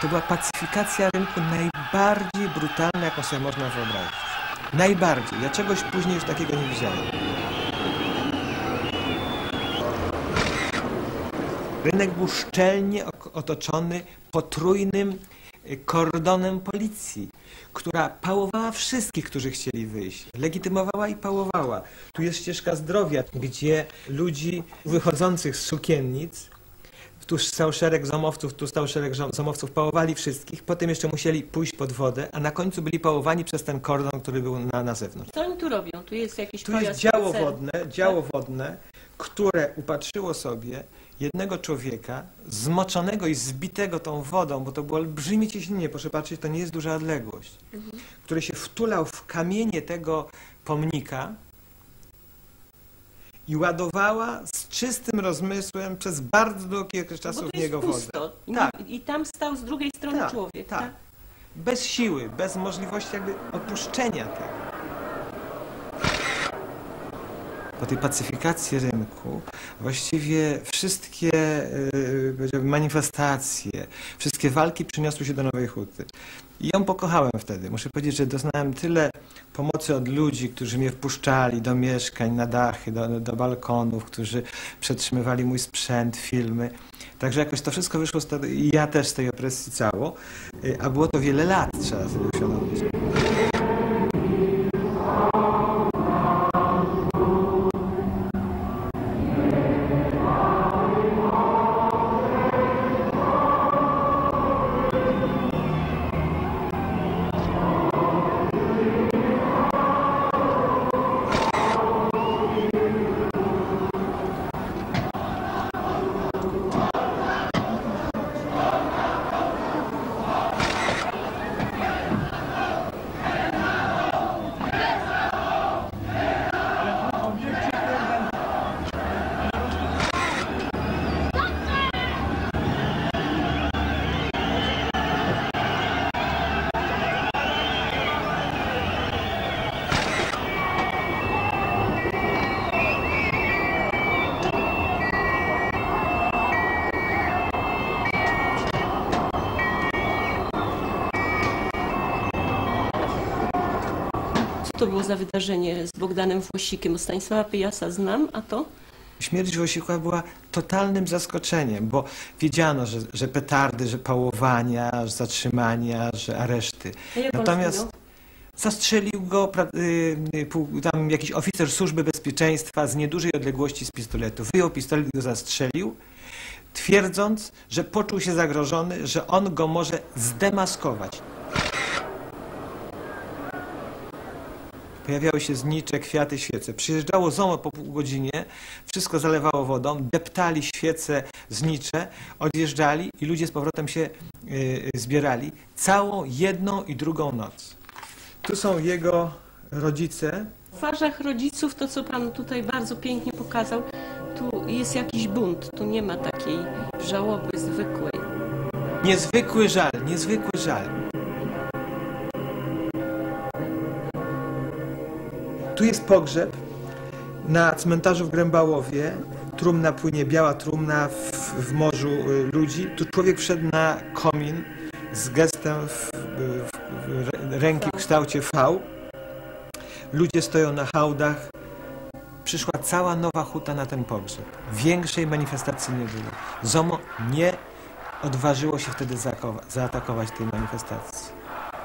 To była pacyfikacja rynku najbardziej brutalna, jaką sobie można wyobrazić. Najbardziej. Ja czegoś później już takiego nie widziałem. Rynek był szczelnie otoczony potrójnym kordonem policji, która pałowała wszystkich, którzy chcieli wyjść. Legitymowała i pałowała. Tu jest ścieżka zdrowia, gdzie ludzi wychodzących z sukiennic, tu stał szereg zomowców, tu stał szereg zomowców, pałowali wszystkich, potem jeszcze musieli pójść pod wodę, a na końcu byli pałowani przez ten kordon, który był na zewnątrz. Co oni tu robią? Tu jest jakiś Tu jest działo wodne, które upatrzyło sobie jednego człowieka, zmoczonego i zbitego tą wodą, bo to było olbrzymie ciśnienie, proszę patrzeć, to nie jest duża odległość, który się wtulał w kamienie tego pomnika i ładowała z czystym rozmysłem przez bardzo długi okres czasu w niego wodę. Tak. I tam stał z drugiej strony człowiek. Tak. Bez siły, bez możliwości jakby opuszczenia tego. Po tej pacyfikacji rynku właściwie wszystkie manifestacje, wszystkie walki przeniosły się do Nowej Huty. I ją pokochałem wtedy. Muszę powiedzieć, że doznałem tyle pomocy od ludzi, którzy mnie wpuszczali do mieszkań, na dachy, do balkonów, którzy przetrzymywali mój sprzęt, filmy. Także jakoś to wszystko wyszło i ja też z tej opresji cało. A było to wiele lat, trzeba sobie uświadomić. Co to było za wydarzenie z Bogdanem Włosikiem? Stanisława Pyjasa znam, a to? Śmierć Włosika była totalnym zaskoczeniem, bo wiedziano, że petardy, że pałowania, że zatrzymania, że areszty. Natomiast zastrzelił go tam jakiś oficer służby bezpieczeństwa z niedużej odległości z pistoletu. Wyjął pistolet i go zastrzelił, twierdząc, że poczuł się zagrożony, że on go może zdemaskować. Pojawiały się znicze, kwiaty, świece. Przyjeżdżało ZOMO po pół godzinie, wszystko zalewało wodą, deptali świece, znicze, odjeżdżali i ludzie z powrotem się zbierali całą jedną i drugą noc. Tu są jego rodzice. W twarzach rodziców, to co pan tutaj bardzo pięknie pokazał, tu jest jakiś bunt, tu nie ma takiej żałoby zwykłej. Niezwykły żal, niezwykły żal. Tu jest pogrzeb na cmentarzu w Grębałowie. Trumna płynie, biała trumna w morzu ludzi. Tu człowiek wszedł na komin z gestem ręki w kształcie V. Ludzie stoją na hałdach. Przyszła cała Nowa Huta na ten pogrzeb. Większej manifestacji nie było. ZOMO nie odważyło się wtedy zaatakować tej manifestacji.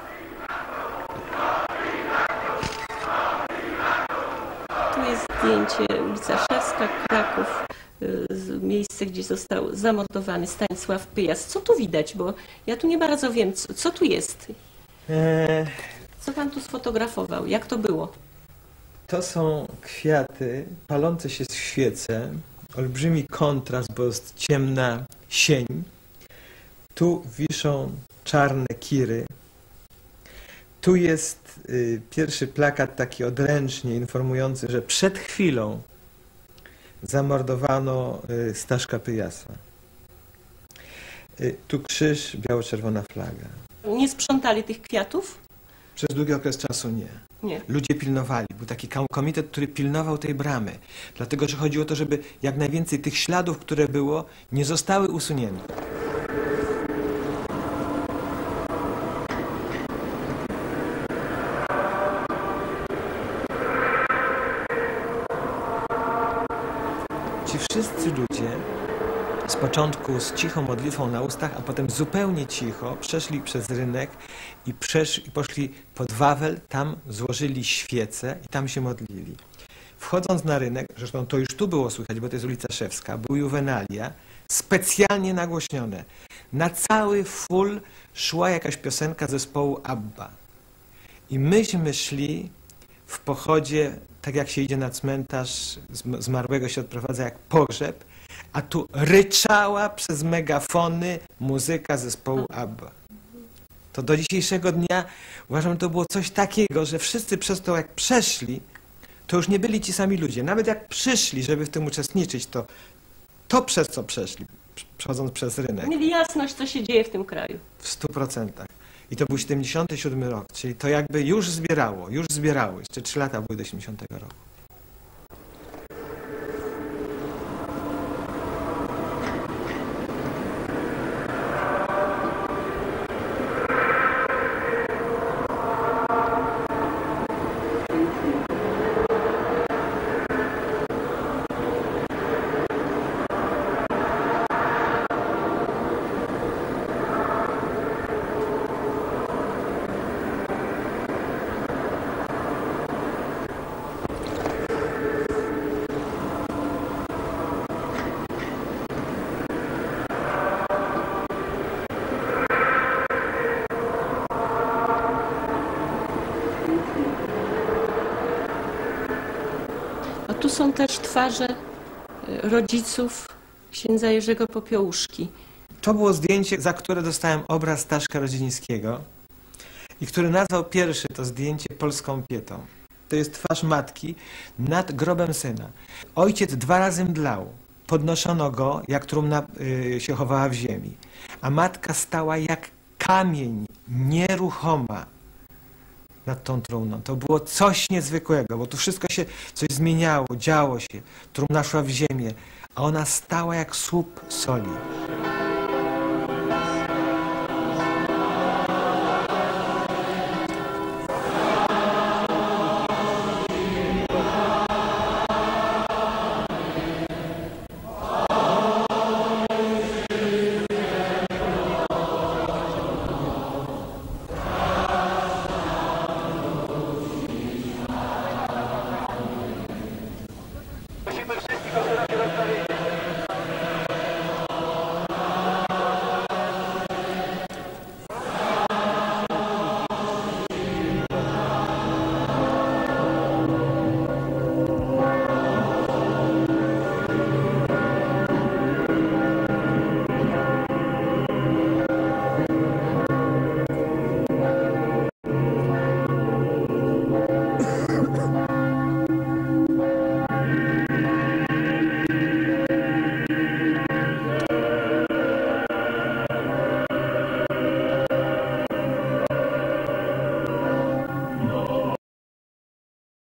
Zdjęcie ulica Szewska, Kraków, miejsce, gdzie został zamordowany Stanisław Pyjas. Co tu widać? Bo ja tu nie bardzo wiem, co tu jest. Co pan tu sfotografował? Jak to było? To są kwiaty, palące się świece, olbrzymi kontrast, bo jest ciemna sień. Tu wiszą czarne kiry. Tu jest pierwszy plakat taki odręcznie informujący, że przed chwilą zamordowano Staszka Pyjasa. Tu krzyż, biało-czerwona flaga. Nie sprzątali tych kwiatów? Przez długi okres czasu nie. Nie. Ludzie pilnowali. Był taki komitet, który pilnował tej bramy. Dlatego, że chodziło o to, żeby jak najwięcej tych śladów, które było, nie zostały usunięte. początku z cichą modlitwą na ustach, a potem zupełnie cicho przeszli przez rynek i poszli pod Wawel, tam złożyli świece i tam się modlili. Wchodząc na rynek, zresztą to już tu było słychać, bo to jest ulica Szewska, był Juvenalia, specjalnie nagłośnione. Na cały full szła jakaś piosenka zespołu ABBA. I myśmy szli w pochodzie, tak jak się idzie na cmentarz, zmarłego się odprowadza jak pogrzeb, a tu ryczała przez megafony muzyka zespołu ABBA. To do dzisiejszego dnia uważam, że to było coś takiego, że wszyscy przez to jak przeszli, to już nie byli ci sami ludzie. Nawet jak przyszli, żeby w tym uczestniczyć, to przez co przeszli, przechodząc przez rynek. Mieli jasność, co się dzieje w tym kraju. W 100%. I to był 77 rok, czyli to jakby już zbierało. Jeszcze 3 lata były do 70 roku. A tu są też twarze rodziców księdza Jerzego Popiołuszki. To było zdjęcie, za które dostałem obraz Staszka Rodzińskiego i który nazwał pierwszy to zdjęcie polską pietą. To jest twarz matki nad grobem syna. Ojciec 2 razy mdlał. Podnoszono go, jak trumna się chowała w ziemi. A matka stała jak kamień, nieruchoma nad tą trumną. To było coś niezwykłego, bo tu wszystko się coś zmieniało, działo się. Trumna szła w ziemię, a ona stała jak słup soli.